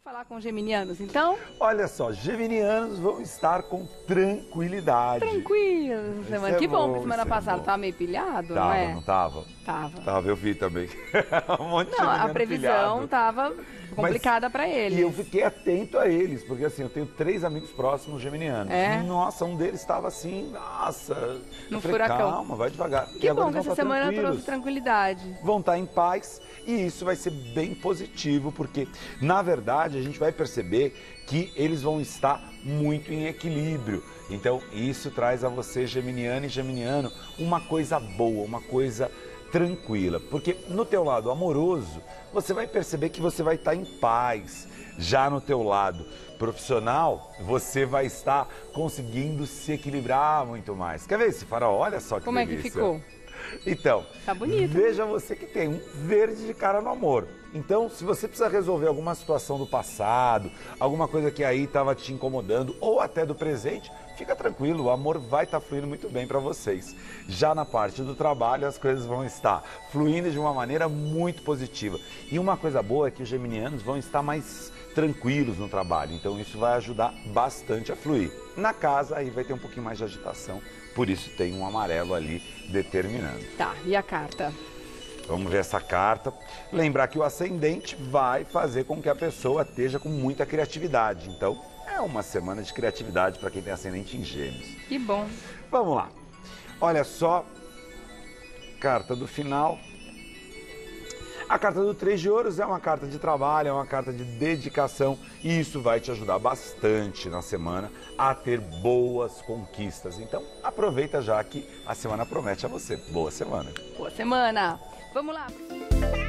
falar com os geminianos, então? Olha só, geminianos vão estar com tranquilidade. Tranquilo, semana. Que bom, porque semana passada bom. tava meio pilhado, Tava, não é? não tava? Tava. Tava, eu vi também. Um monte de Não, a geminiano previsão pilhado. tava complicada pra eles. E eu fiquei atento a eles, porque assim, eu tenho 3 amigos próximos geminianos. É? Nossa, um deles estava assim, nossa. No Eu falei, furacão. calma, vai devagar. Que bom que essa semana trouxe tranquilidade. Vão estar em paz e isso vai ser bem positivo, porque na verdade a gente vai perceber que eles vão estar muito em equilíbrio. Então isso traz a você, geminiano e geminiano, uma coisa boa, uma coisa tranquila, porque no teu lado amoroso você vai perceber que você vai estar em paz. Já no teu lado profissional, você vai estar conseguindo se equilibrar muito mais. Quer ver esse farol? Olha só que Como delícia. é que ficou? Então, tá bonito. Veja você que tem um verde de cara no amor. Então, se você precisa resolver alguma situação do passado, alguma coisa que aí estava te incomodando, ou até do presente, fica tranquilo, o amor vai estar fluindo muito bem para vocês. Já na parte do trabalho, as coisas vão estar fluindo de uma maneira muito positiva. E uma coisa boa é que os geminianos vão estar mais tranquilos no trabalho, então isso vai ajudar bastante a fluir. Na casa, aí vai ter um pouquinho mais de agitação, por isso tem um amarelo ali determinando. Tá, e a carta? Vamos ver essa carta. Lembrar que o ascendente vai fazer com que a pessoa esteja com muita criatividade. Então, é uma semana de criatividade para quem tem ascendente em Gêmeos. Que bom. Vamos lá. Olha só, carta do final. A carta do 3 de ouros é uma carta de trabalho, é uma carta de dedicação e isso vai te ajudar bastante na semana a ter boas conquistas. Então, aproveita já que a semana promete a você. Boa semana. Boa semana. Vamos lá.